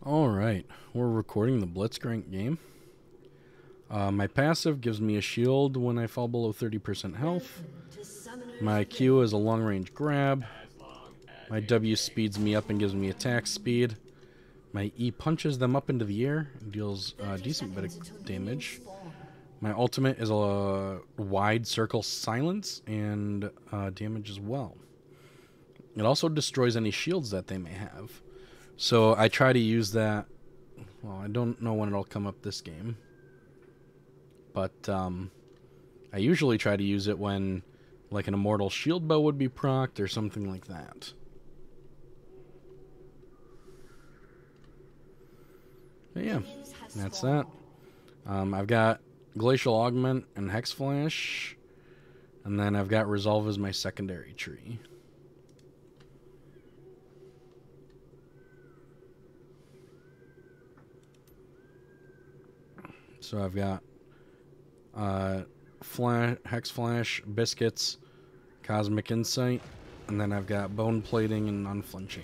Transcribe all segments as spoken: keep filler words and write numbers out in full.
Alright, we're recording the Blitzcrank game. Uh, my passive gives me a shield when I fall below thirty percent health. My Q is a long-range grab. My W speeds me up and gives me attack speed. My E punches them up into the air and deals a uh, decent bit of damage. My ultimate is a wide circle silence and uh, damage as well. It also destroys any shields that they may have. So I try to use that. Well, I don't know when it'll come up this game. But um, I usually try to use it when like an immortal shield bow would be procced or something like that. But yeah, that's that. Um, I've got Glacial Augment and Hex Flash. And then I've got Resolve as my secondary tree. So I've got uh, Flash, Hex Flash, Biscuits, Cosmic Insight, and then I've got Bone Plating and Unflinching.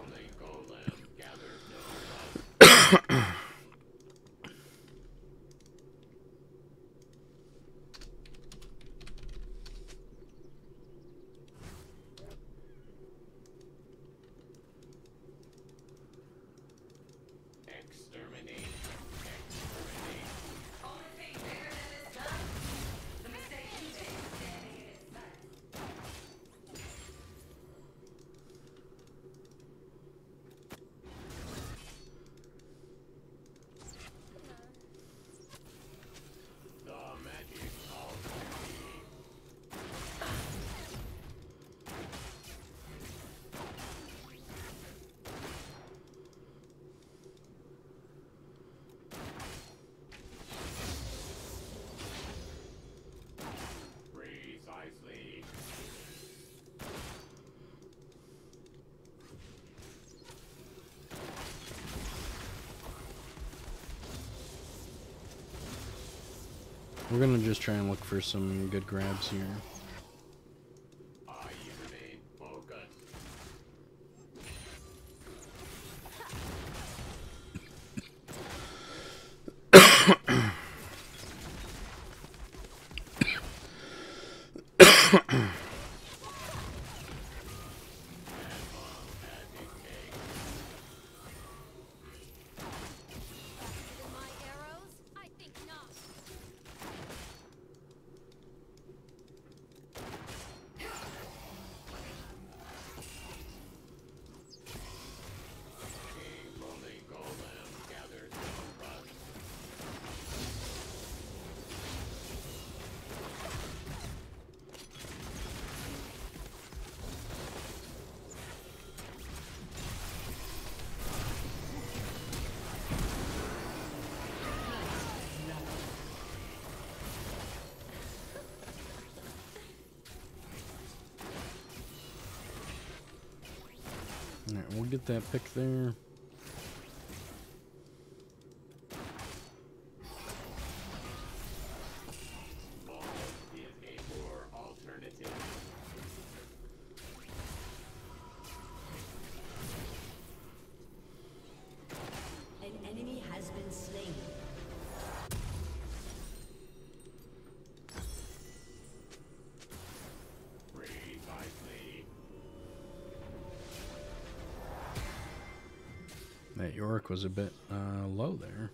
We're gonna just try and look for some good grabs here. Alright, we'll get that pick there. An enemy has been slain. That Yorick was a bit uh, low there.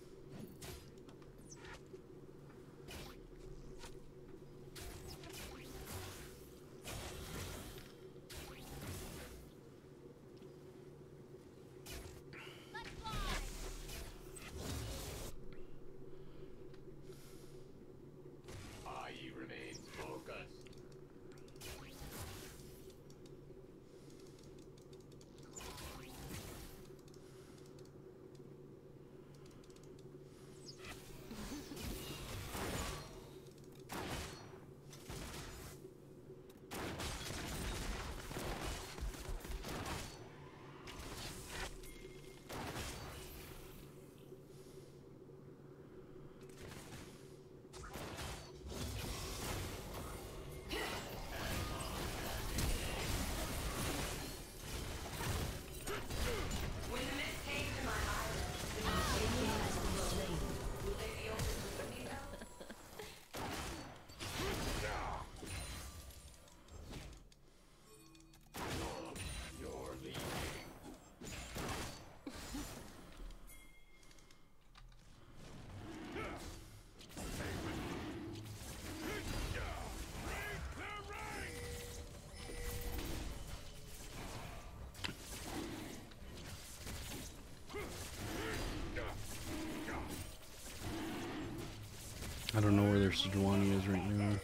I don't know where their Sejuani is right now.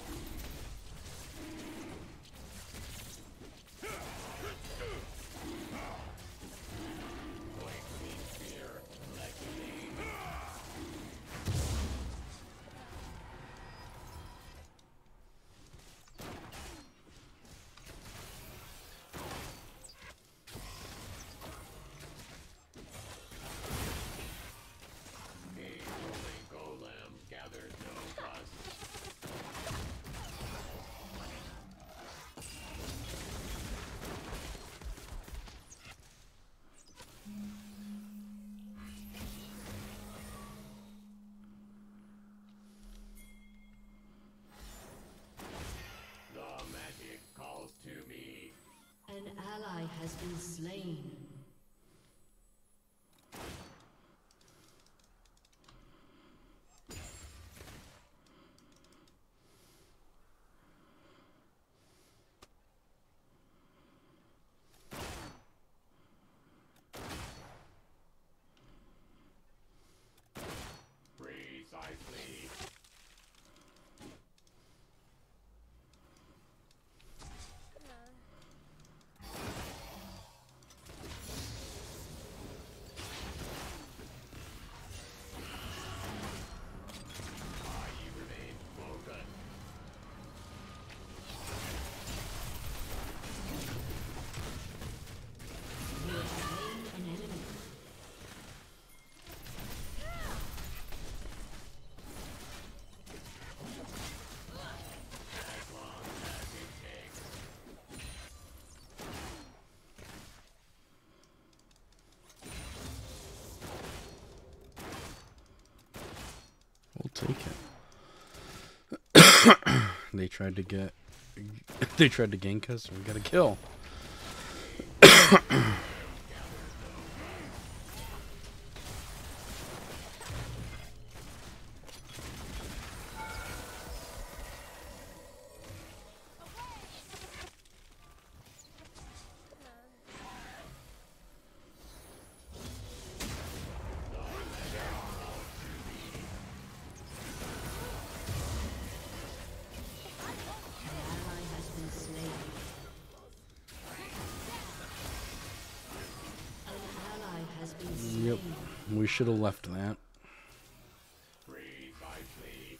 An ally has been slain. Precisely. We'll take it. They tried to get... They tried to gank us, we got a kill. Yep, we should have left that. Precisely.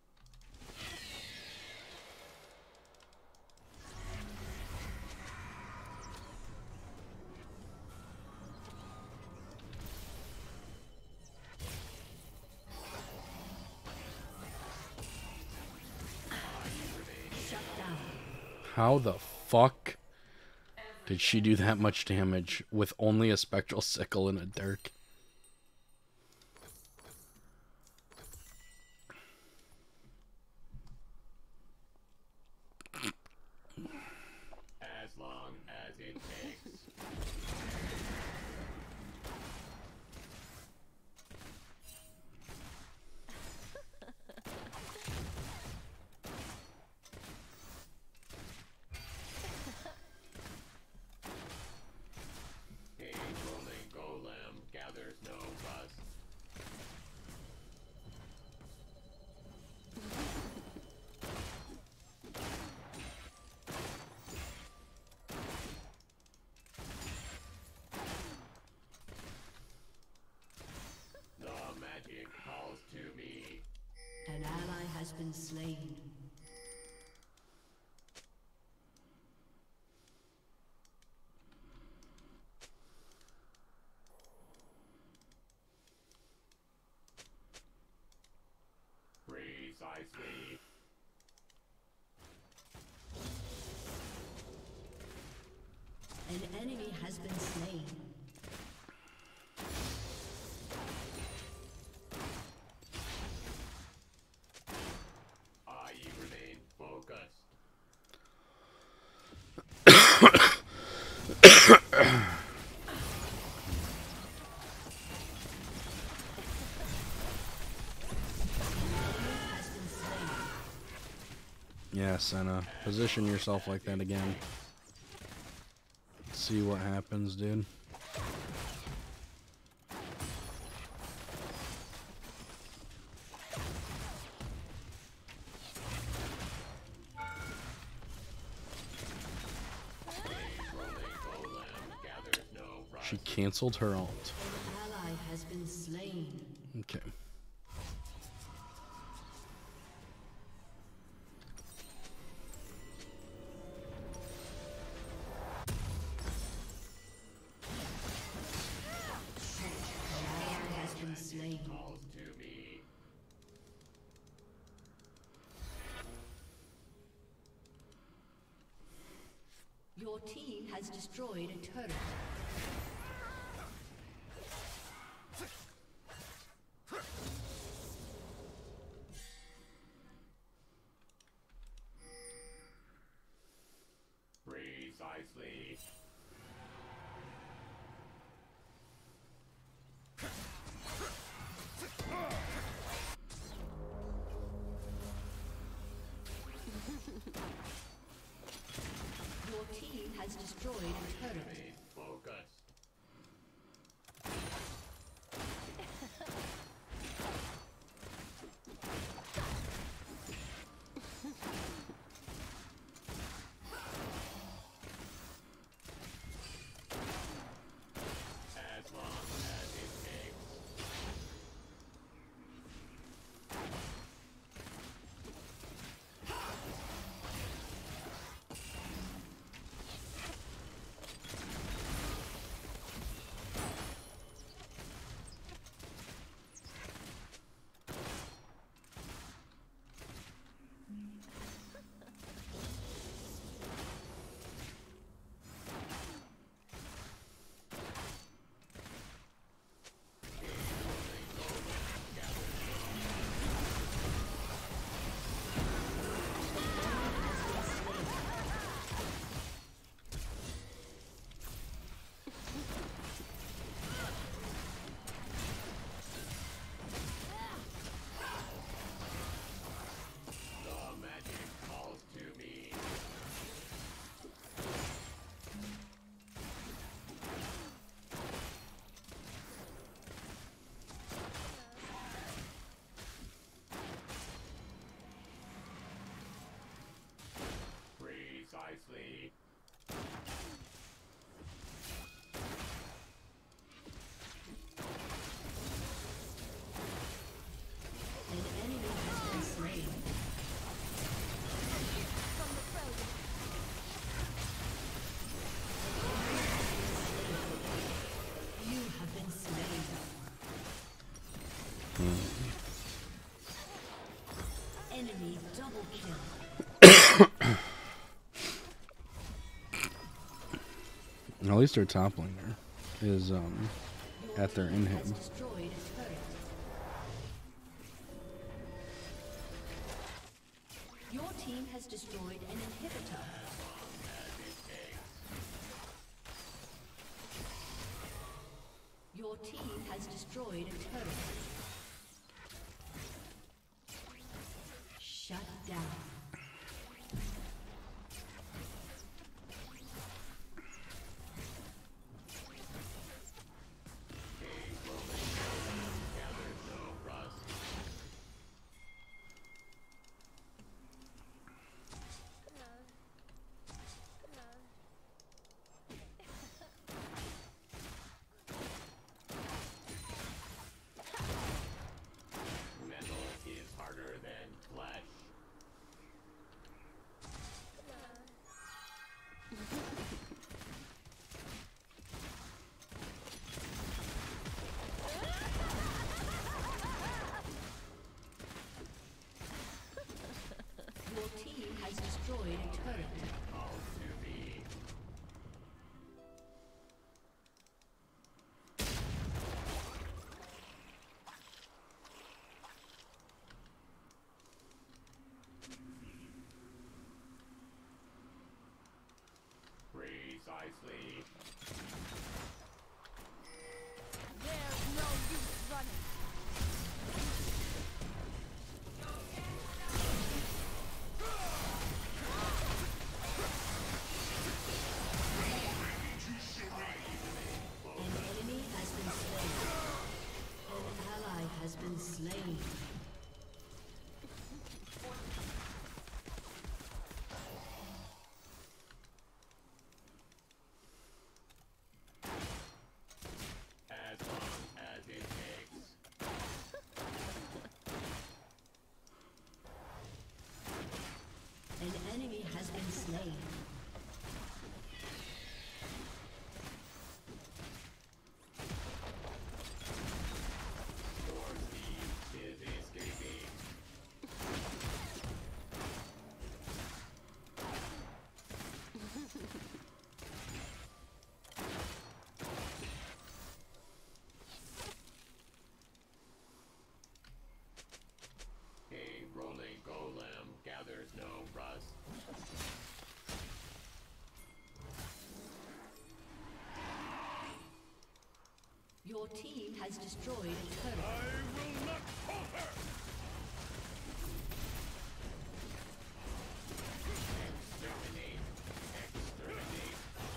How the fuck did she do that much damage with only a Spectral Sickle and a Dirk? As long as it takes. Gathers no fuss. The magic calls to me. An ally has been slain. Precisely. An enemy has been slain. I remain focused. Yeah, Senna. Position yourself like that again. Let's see what happens, dude. She canceled her ult. An ally has been slain. Okay. Has been slain. Calls to me. Your team has destroyed a turret. Precisely. Your team has destroyed a turret. Remain focused. As long as it takes. The magic calls to me. Precisely. An enemy has been slain. You have been slain. Enemy double kill. At least our top laner is um Your at their team inhib. has destroyed a turret. Your team has destroyed an inhibitor. Your team has destroyed a turret. Shut down. Metal is harder than flesh. Your team has destroyed a turret. Calls to me. Precisely. There's no use running. slain. Your team has destroyed a turret. I will not falter! Exterminate! Exterminate!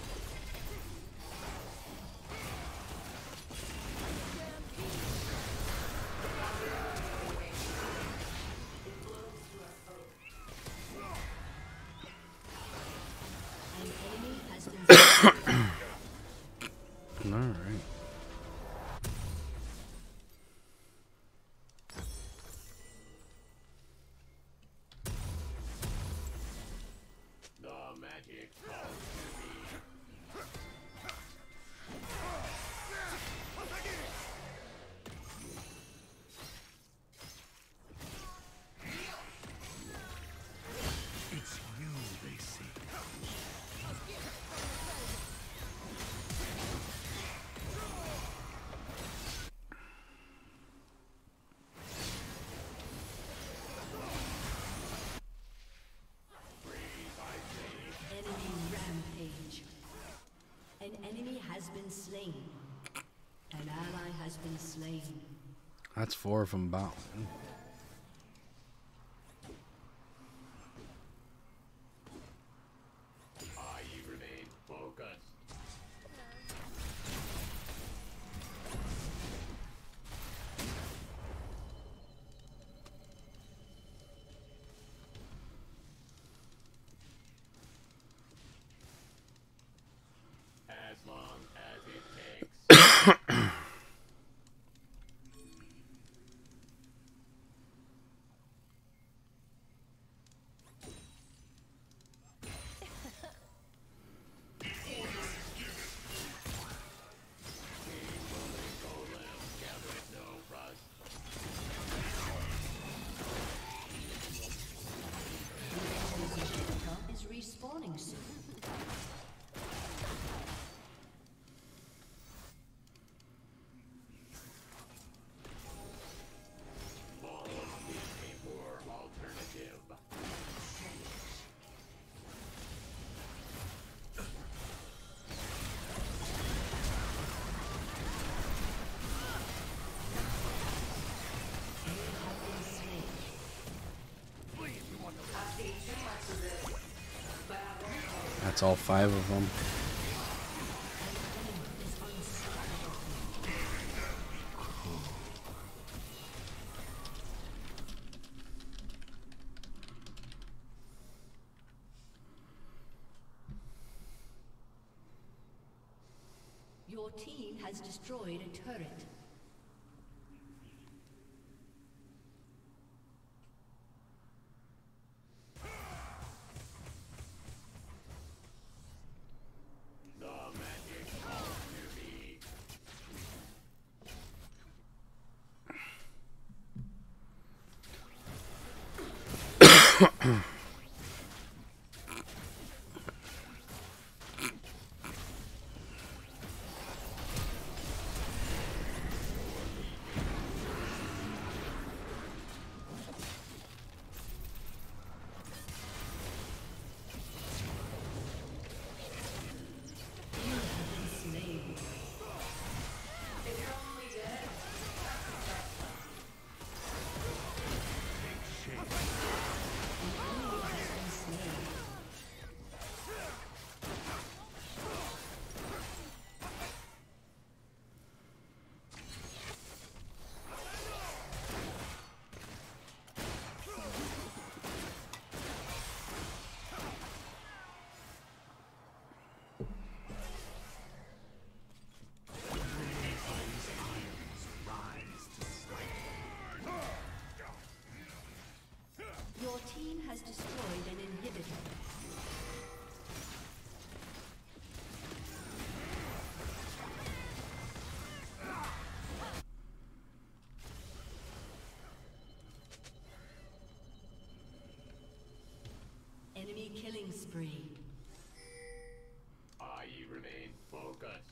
An enemy has been slain. All right. The magic calls to me. It's you they seek. Enemy rampage. An enemy has been slain. An ally has been slain. That's four from Bow. I remain focused. As long as it takes. Is respawning soon. A poor alternative. That's all five of them. Your team has destroyed a turret. The magic calls to me. spree. I remain focused.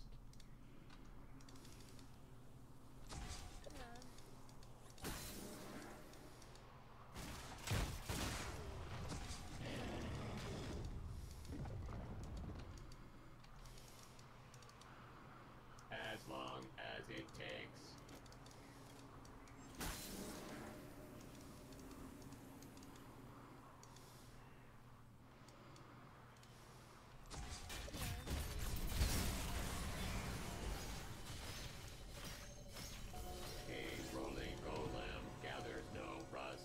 As long as it takes. A rolling golem gathers no rust.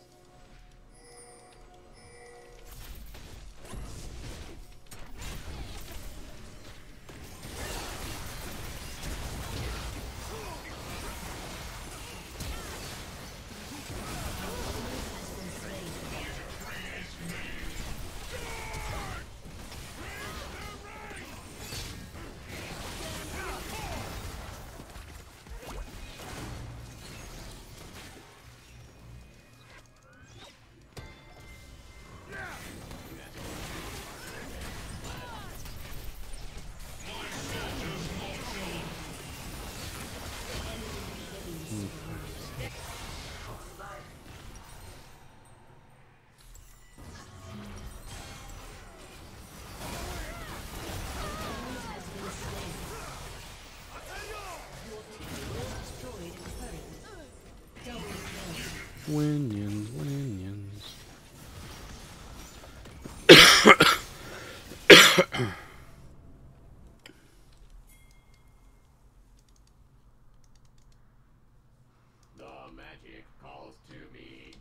Winions, winions. The magic calls to me.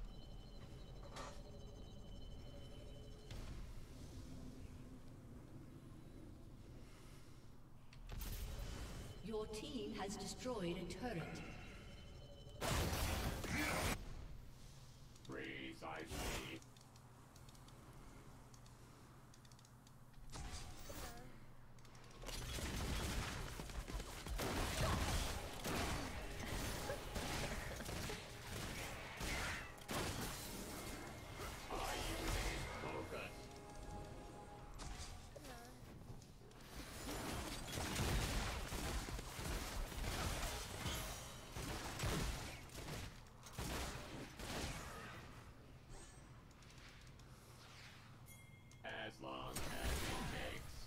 Your team has destroyed a turret. Precisely. I remain focused. As long as it takes.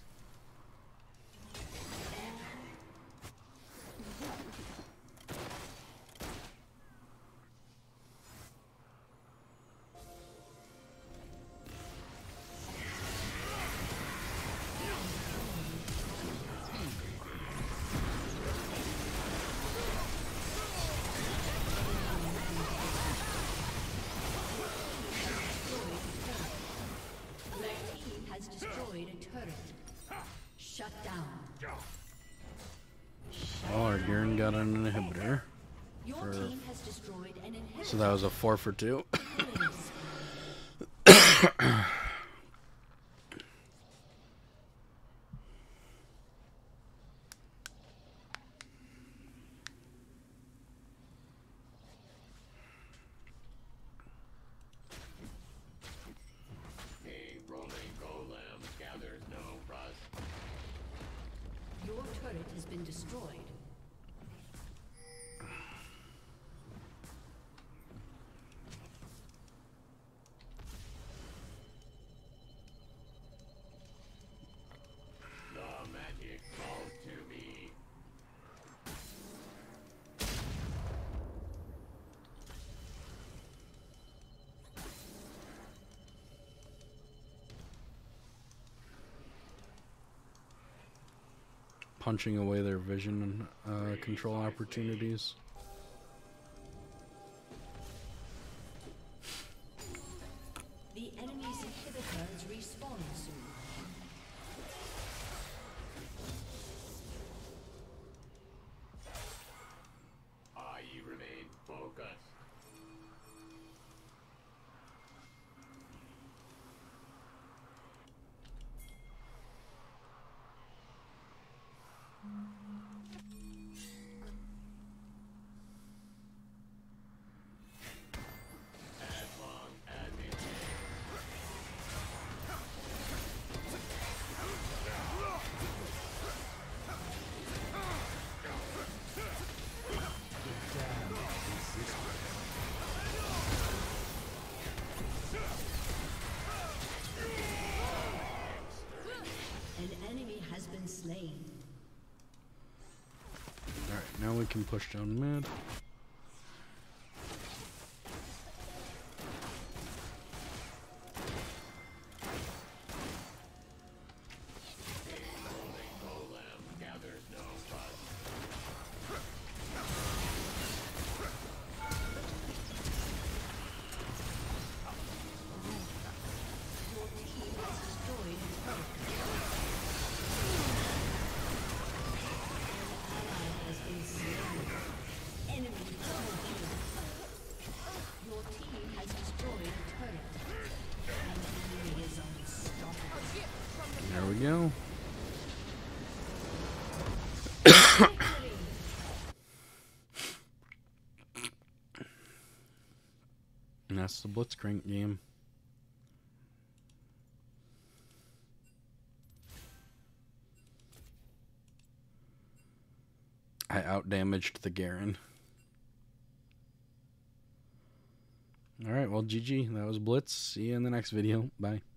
Red team has destroyed a turret. Shut down. Oh, our Garen got an inhibitor. Your For- team has destroyed an inhibitor. So that was a four for two. Killing spree. A rolling golem gathers no rust. Your turret has been destroyed. The magic calls to me. Punching away their vision and uh, control opportunities. The enemy's inhibitor is respawning soon. I remain focused. can push down mid. There we go. And that's the Blitzcrank game. I outdamaged the Garen. Alright, well, G G. That was Blitz. See you in the next video. Bye.